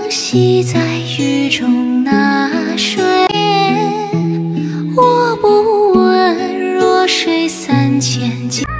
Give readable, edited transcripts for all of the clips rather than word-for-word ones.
洗在雨中那水，我不问弱水三千斤。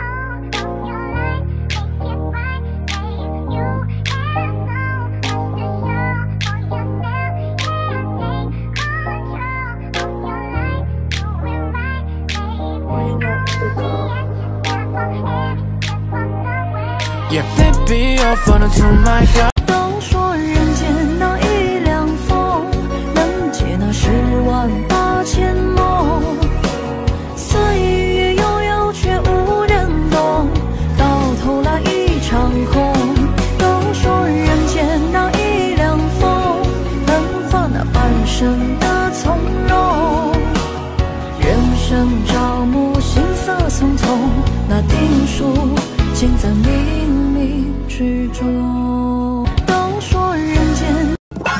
Yeah, baby, you're falling to my heart. 都说人间那一凉风，能解那108000梦。岁月悠悠，却无人懂，到头来一场空。都说人间那一凉风，能换那半生的从容。人生朝暮，行色匆匆，那定数尽在冥冥之中。都说人间。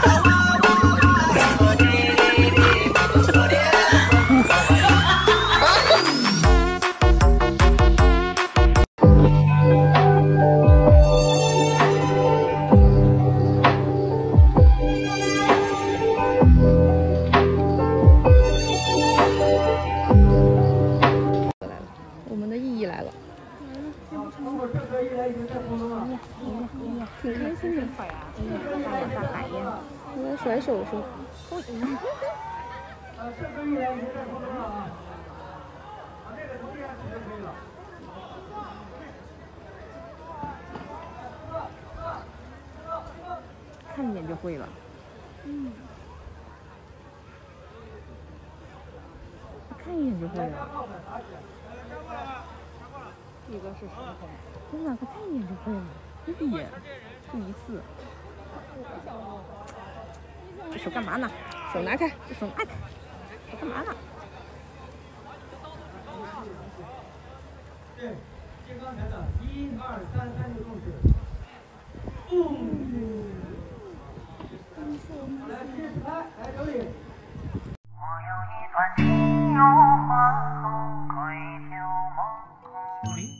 我们的意义来了，挺开心的。我在甩手说，看一眼就会了。看一眼就会了。这个是什么？真的，他看一眼就会了，一眼，就一次。这手干嘛呢？手拿开，这手拿开，手干嘛呢？ 对，接刚才的1、2、3、3个动作。来，接着拍，来手里。我有一段情有花红，归旧梦里。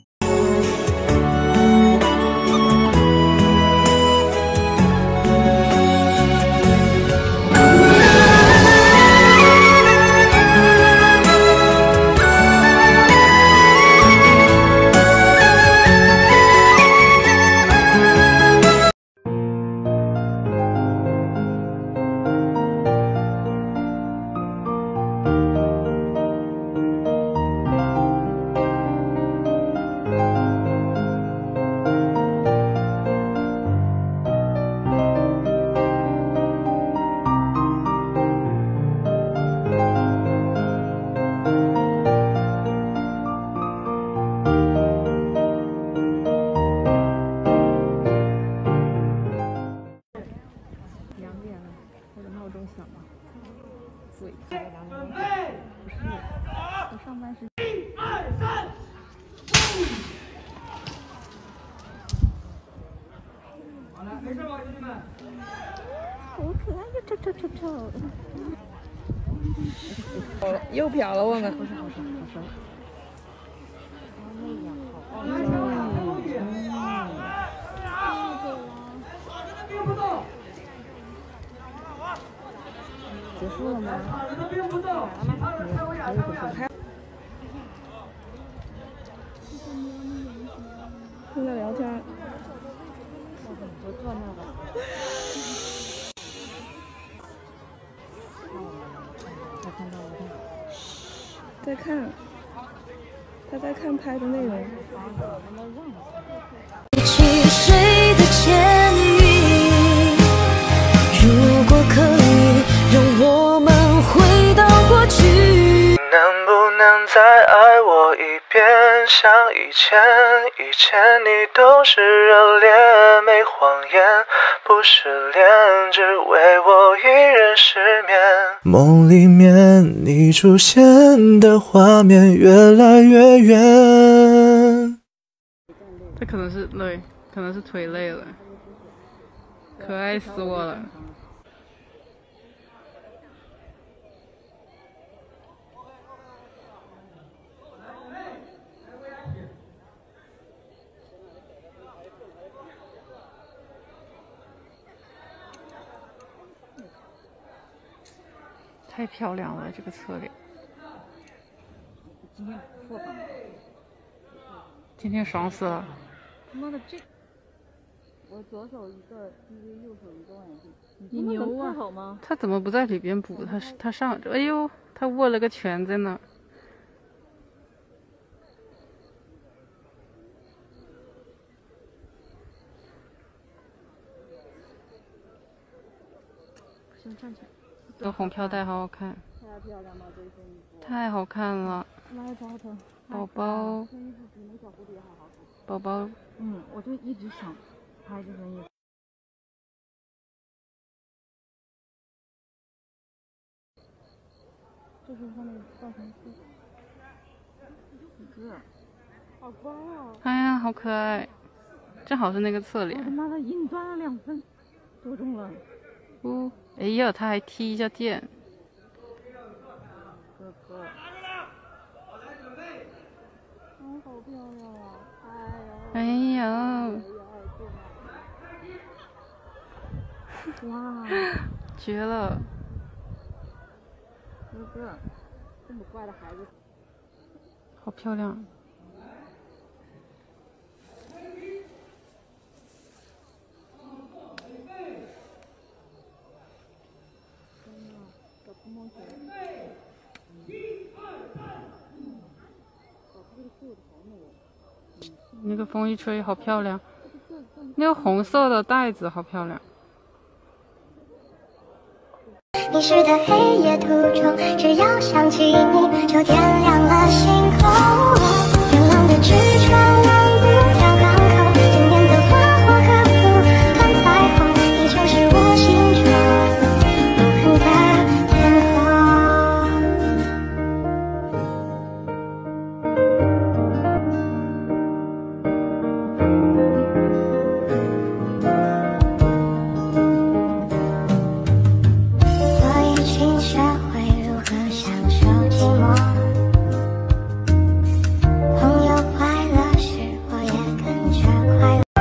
没事吧，兄弟们？ 好可爱呀，臭。又瞟了我们。不是。结束了吗？正在聊天。我做那个。在看，他在看拍的内容。 去谁的监狱？如果可以，让我们回到过去。 能不能再爱我一遍？像以前你都是热烈，没谎言，不失联，只为我一人失眠。梦里面你出现的画面越来越远。 他可能是累，可能是腿累了，可爱死我了。 太漂亮了，这个侧脸。 今天破防了， 今天爽死了。 他妈的这，我左手一个 DV， 右手一个望远镜， 你牛啊！ 好吗？ 他怎么不在里边补？他上，哎呦，他握了个拳在那。 先站起来。 这个红飘带好好看， 太漂亮了，这身衣服。 太好看了。 妈呀，头疼。 宝宝， 这身衣服比那个小蝴蝶还好看。 宝宝， 我就一直想拍这身衣服。这是上面造型师。一个，好乖哦。 哎呀，好可爱，正好是那个侧我脸。 他妈的硬钻了2分多钟了。 哎呀，他还踢一下电。 哥哥。好漂亮啊！ 哎呀， 哇， 绝了！ 哥哥，这么乖的孩子， 好漂亮。 小碰碰球。 那个风一吹，好漂亮。那个红色的带子好漂亮。 迷失的黑夜途中，只要想起你，就点亮了星空。远浪的纸船漫步到港口，今年的花火和不看彩虹，依旧是我心中永恒的天空。我已经学会如何享受寂寞，朋友快乐时，我也跟着快乐。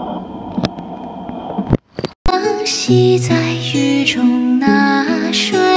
吸在雨中那瞬